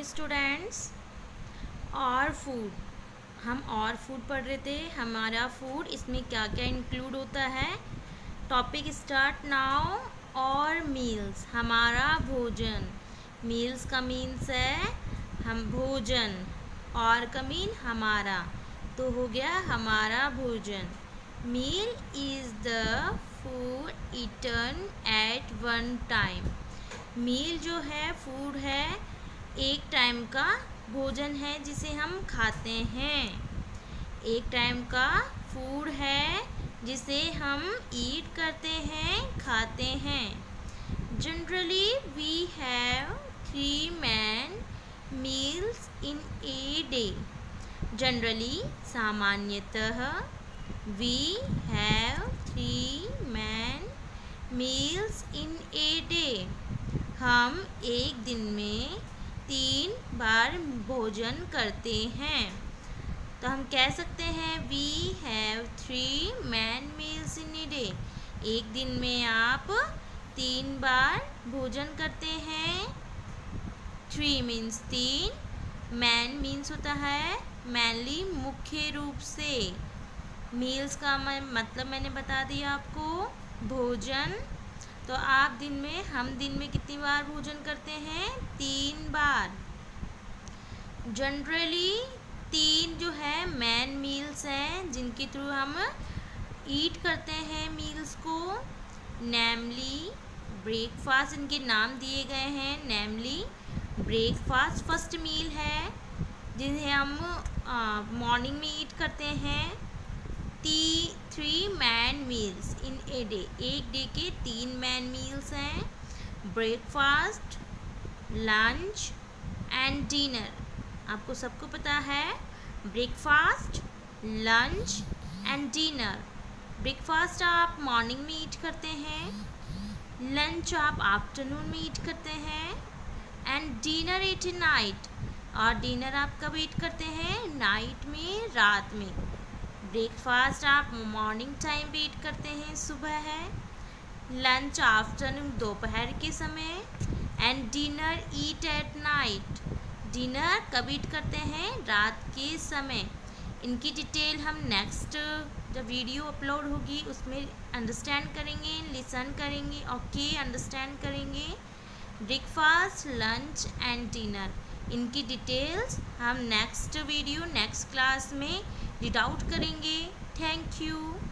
Students, और food, हम और फूड पढ़ रहे थे। हमारा फूड इसमें क्या क्या इंक्लूड होता है। Topic start now. और मील्स, हमारा भोजन। मील्स का मीन्स है हम भोजन, और का मीन हमारा, तो हो गया हमारा भोजन। Meal is the food eaten at one time. Meal जो है फूड है, एक टाइम का भोजन है जिसे हम खाते हैं। एक टाइम का फूड है जिसे हम ईट करते हैं, खाते हैं। Generally we have 3 main meals in a day। Generally सामान्यतः we have 3 main meals in a day। हम एक दिन में 3 बार भोजन करते हैं, तो हम कह सकते हैं we have 3 main meals in a day। एक दिन में आप 3 बार भोजन करते हैं। 3 मीन्स 3, मैन मीन्स होता है मैनली, मुख्य रूप से। मील्स का मतलब मैंने बता दिया आपको, भोजन। तो आप हम दिन में कितनी बार भोजन करते हैं? 3 बार। जनरली 3 जो है मैन मील्स हैं जिनके थ्रू हम ईट करते हैं मील्स को। नेमली ब्रेकफास्ट, इनके नाम दिए गए हैं। नेमली ब्रेकफास्ट फर्स्ट मील है जिन्हें हम मॉर्निंग में ईट करते हैं। 3 main meals in a day, एक डे के 3 मैन मील्स हैं। Breakfast, lunch and dinner. आपको सबको पता है breakfast, lunch and dinner. Breakfast आप मॉर्निंग में ईट करते हैं, लंच आप आफ्टरनून में ईट करते हैं, एंड डिनर एट नाइट। और डिनर आप कब ईट करते हैं? नाइट में, रात में। ब्रेकफास्ट आप मॉर्निंग टाइम पे ईट करते हैं, सुबह है। लंच आफ्टरनून, दोपहर के समय, and dinner eat at night. Dinner कब ईट करते हैं? रात के समय। इनकी डिटेल हम नेक्स्ट जब वीडियो अपलोड होगी उसमें अंडरस्टैंड करेंगे, लिसन करेंगे, ओके, अंडरस्टैंड करेंगे। ब्रेकफास्ट, लंच एंड डिनर, इनकी डिटेल्स हम नेक्स्ट वीडियो, नेक्स्ट क्लास में रीड आउट करेंगे। Thank you.